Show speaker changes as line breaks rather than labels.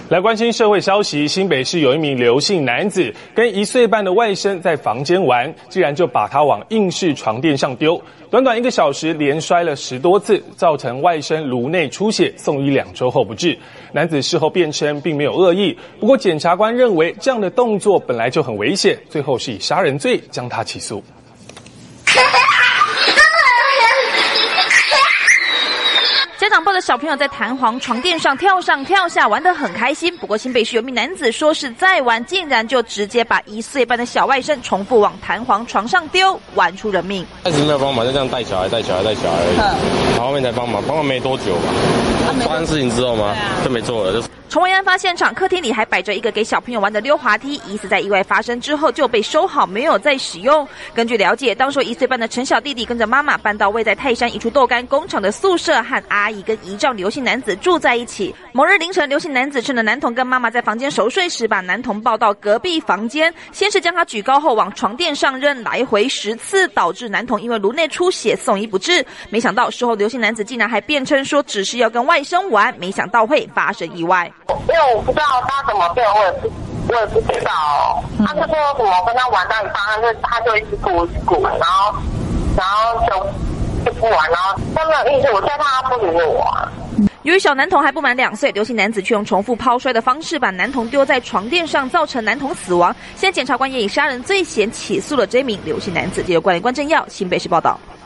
来关心社会消息，新北市有一名刘姓男子跟1岁半的外甥在房间玩，竟然就把他往硬式床垫上丢，短短1个小时连摔了10多次，造成外甥颅内出血，送医2周后不治。男子事后辩称并没有恶意，不过检察官认为这样的动作本来就很危险，最后是以杀人罪将他起诉。
家长抱着小朋友在弹簧床垫上跳上跳下，玩得很开心。不过新北市有名男子说是在玩，竟然就直接把1岁半的小外甥重复往弹簧床上丢，玩出人命。
开始没有帮忙，就这样带小孩而已，然后后面才帮忙没多久吧。发生事情之后吗？就没做了。
重回案发现场，客厅里还摆着一个给小朋友玩的溜滑梯，疑似在意外发生之后就被收好，没有再使用。根据了解，当时1岁半的陈小弟弟跟着妈妈搬到位在泰山一处豆干工厂的宿舍，和阿姨跟姨丈刘姓男子住在一起。某日凌晨，刘姓男子趁着男童跟妈妈在房间熟睡时，把男童抱到隔壁房间，先是将他举高后往床垫上扔，来回10次，导致男童因为颅内出血送医不治。没想到事后刘姓男子竟然还辩称说只是要跟外甥玩，没想到会发生意外。
因为我不知道他怎么变，我也不知道。他是说什么跟他玩到一半，他就一直哭，然后就不玩，然后他没有意思，我叫他不理我啊。
由于小男童还不满2岁，刘姓男子却用重复抛摔的方式把男童丢在床垫上，造成男童死亡。现在检察官也以杀人罪嫌起诉了这名刘姓男子。记者关正耀，新北市报道。